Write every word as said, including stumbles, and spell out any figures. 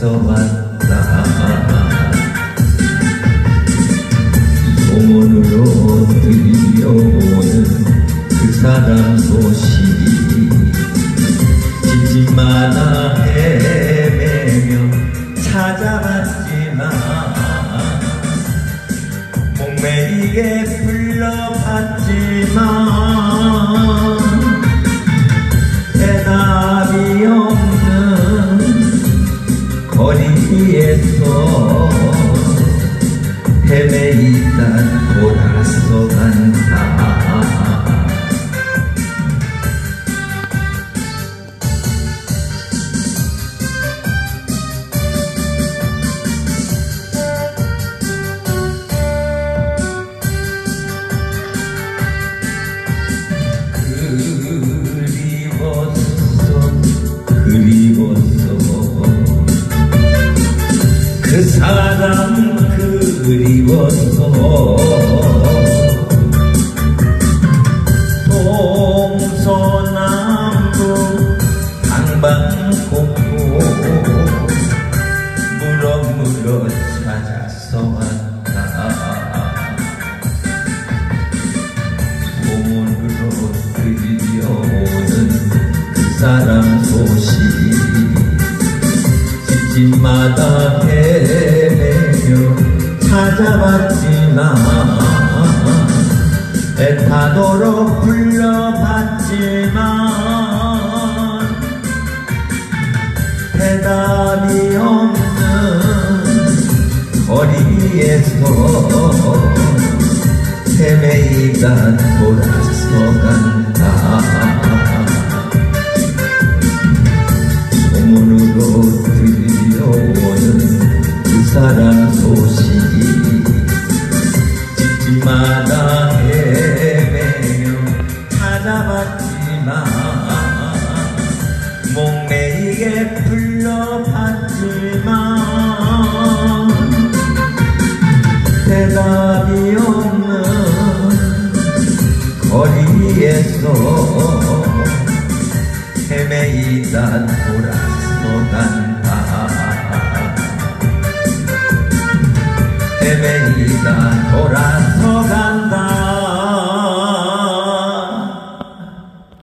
왔다. 소문으로 들려오는 그 사람 소식이 집집마다 헤매며 찾아봤지만 목매이게 불러봤지만 대답이 없는 거리에서 헤매이다 돌아서 간다. 그리웠어 그 사람 그리웠어 동서남북 방방곡곡 물어 물어 찾아서 왔다. 소문으로 들려오는 그 사람 소식 집집마다 헤매며 찾아봤지만 애타도록 불러봤지만 대답이 없는 거리에서 헤매이다 돌아서 간다. 소문으로 들려오는 그 사람 소식이 집집마다 헤매며 찾아봤지만 목매이게 불러봤지만 대답이 없는 거리에서 헤매이다 돌아서 간다. 헤매이다 돌아서 간다.